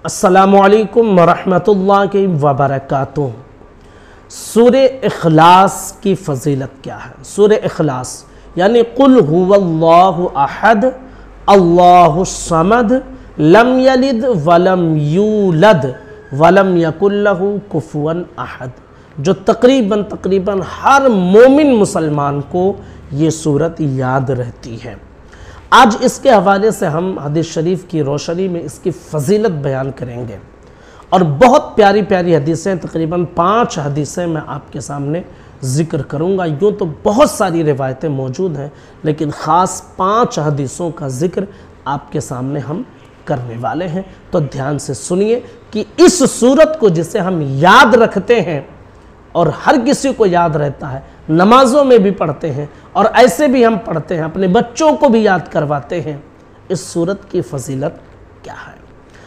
अस्सलामु अलैकुम वरहमतुल्लाहि वबरकातुह। सूरह इखलास की फ़जीलत क्या है? सूरह इखलास यानी कुल हुवल्लाहु अहद अल्लाहुस समद लम यलिद वलम यूलद वलम यकुल लहू कुफुवन अहद, जो तकरीबन हर मोमिन मुसलमान को ये सूरत याद रहती है। आज इसके हवाले से हम हदीस शरीफ की रोशनी में इसकी फ़जीलत बयान करेंगे और बहुत प्यारी प्यारी हदीसें, तकरीबन 5 हदीसें मैं आपके सामने ज़िक्र करूँगा। यूँ तो बहुत सारी रिवायतें मौजूद हैं, लेकिन ख़ास 5 हदीसों का ज़िक्र आपके सामने हम करने वाले हैं। तो ध्यान से सुनिए कि इस सूरत को जिसे हम याद रखते हैं और हर किसी को याद रहता है, नमाज़ों में भी पढ़ते हैं और ऐसे भी हम पढ़ते हैं, अपने बच्चों को भी याद करवाते हैं, इस सूरत की फ़जीलत क्या है?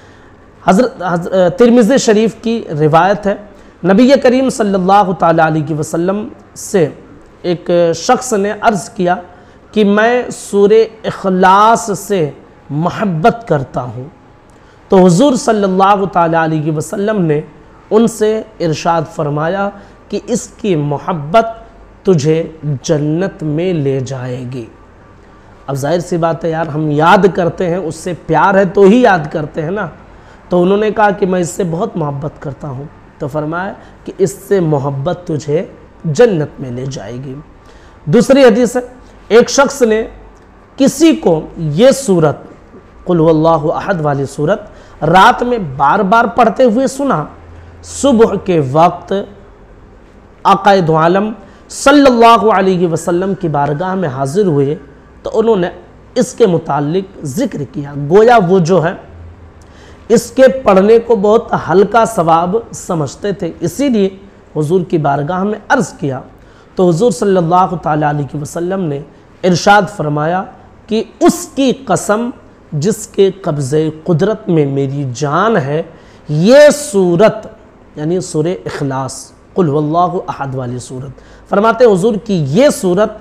हज़रत तिरमिज़ी शरीफ की रिवायत है, नबी करीम सल्लल्लाहु ताला अलैहि वसल्लम से एक शख्स ने अर्ज़ किया कि मैं सूरह इखलास से मोहब्बत करता हूँ। तो हुज़ूर सल्लल्लाहु ताला अलैहि वसल्लम ने उनसे इरशाद फरमाया कि इसकी मोहब्बत तुझे जन्नत में ले जाएगी। अब जाहिर सी बात है यार, हम याद करते हैं, उससे प्यार है तो ही याद करते हैं ना। तो उन्होंने कहा कि मैं इससे बहुत मोहब्बत करता हूँ। तो फरमाया कि इससे मोहब्बत तुझे जन्नत में ले जाएगी। दूसरी हदीस है, एक शख्स ने किसी को ये सूरत कुल हुवल्लाहु अहद वाली सूरत रात में बार बार पढ़ते हुए सुना। सुबह के वक्त आक़ाए दो आलम सल्लल्लाहु अलैहि वसल्लम की बारगाह में हाजिर हुए तो उन्होंने इसके मुताल्लिक ज़िक्र किया। गोया वो जो है इसके पढ़ने को बहुत हल्का सवाब समझते थे, इसीलिए हुजूर की बारगाह में अर्ज़ किया। तो हुजूर सल्लल्लाहु ताला अलैहि वसल्लम ने इरशाद फरमाया कि उसकी कसम जिसके कब्ज़े कुदरत में मेरी जान है, ये सूरत यानी सूरह इखलास कुल हुवल्लाहु अहद वाली सूरत, फरमाते हुजूर की ये सूरत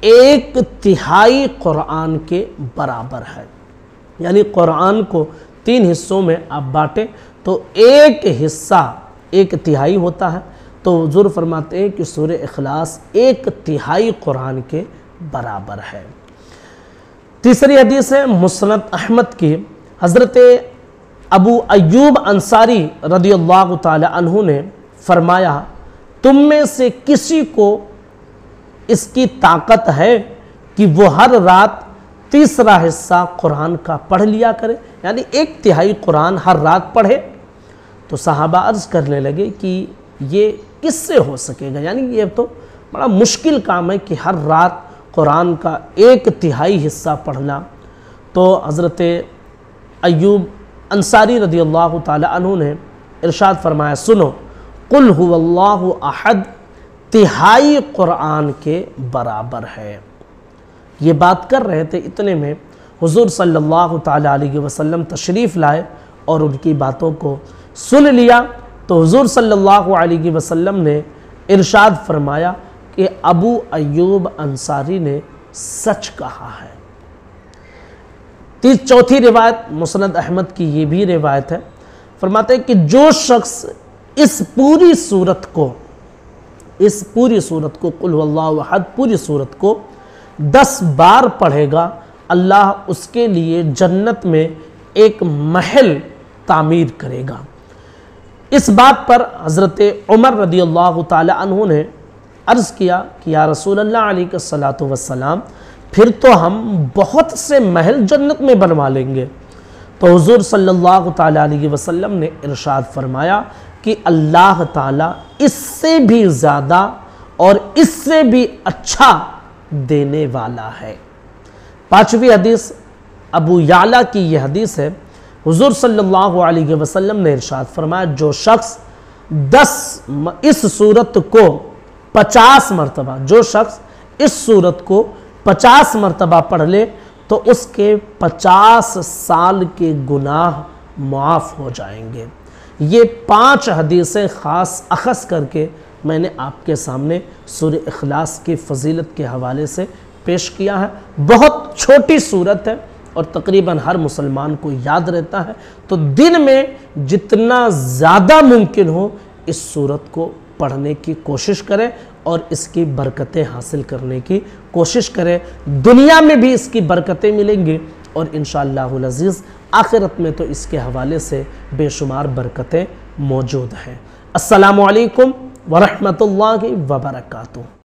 1/3 कुरान के बराबर है। यानी कुरान को 3 हिस्सों में आप बांटें तो एक हिस्सा 1/3 होता है। तो हुजूर फरमाते हैं कि सूरह इखलास 1/3 कुरान के बराबर है। तीसरी हदीस है मुस्नद अहमद की, हज़रत अबू अय्यूब अंसारी रदियल्लाहु ताला अन्हु ने फरमाया, तुम में से किसी को इसकी ताकत है कि वो हर रात 3रा हिस्सा कुरान का पढ़ लिया करे, यानी 1/3 कुरान हर रात पढ़े। तो सहाबा अर्ज़ करने लगे कि ये किससे हो सकेगा, यानी ये तो बड़ा मुश्किल काम है कि हर रात कुरान का 1/3 हिस्सा पढ़ना। तो हज़रत अय्यूब अंसारी रदियल्लाहु ताला अन्हु ने इरशाद फरमाया, सुनो, कुल हुवल्लाहु अहद 1/3 कुरान के बराबर है। ये बात कर रहे थे, इतने में हुजूर सल्लल्लाहु ताला अलैहि वसल्लम तशरीफ़ लाए और उनकी बातों को सुन लिया। तो हुजूर सल्लल्लाहु अलैहि वसल्लम ने इरशाद फरमाया कि अबू अय्यूब अंसारी ने सच कहा है। चौथी रिवायत मुस्नद अहमद की ये भी रिवायत है, फरमाते हैं कि जो शख्स इस पूरी सूरत को कुल हुवल्लाहु अहद पूरी सूरत को 10 बार पढ़ेगा, अल्लाह उसके लिए जन्नत में एक महल तामीर करेगा। इस बात पर हज़रत उमर रदियल्लाहु ताला अन्हु ने अर्ज़ किया कि या रसूल अल्लाह अलैहिस्सलातु वस्सलाम, फिर तो हम बहुत से महल जन्नत में बनवा लेंगे। तो हुजूर सल्लल्लाहु ताला अलैहि वसल्लम ने इरशाद फरमाया कि अल्लाह ताला इससे भी ज़्यादा और इससे भी अच्छा देने वाला है। 5वीं हदीस अबू याला की यह हदीस है, हुजूर सल्लल्लाहु अलैहि वसल्लम ने इरशाद फरमाया, जो शख्स इस सूरत को 50 मरतबा, जो शख्स इस सूरत को 50 मरतबा पढ़ ले तो उसके 50 साल के गुनाह माफ़ हो जाएंगे। ये 5 हदीसें ख़ास अख़ज़ करके मैंने आपके सामने सूरह इखलास की फ़जीलत के हवाले से पेश किया है। बहुत छोटी सूरत है, اور تقریباً ہر مسلمان کو یاد رہتا ہے، تو دن میں جتنا زیادہ ممکن ہو اس سورت کو پڑھنے کی کوشش کریں اور اس کی برکتیں حاصل کرنے کی کوشش کریں۔ دنیا میں بھی اس کی برکتیں ملیں گی اور انشاءاللہ العزیز آخرت میں تو اس کے حوالے سے بے شمار برکتیں موجود ہیں۔ السلام علیکم ورحمۃ اللہ وبرکاتہ۔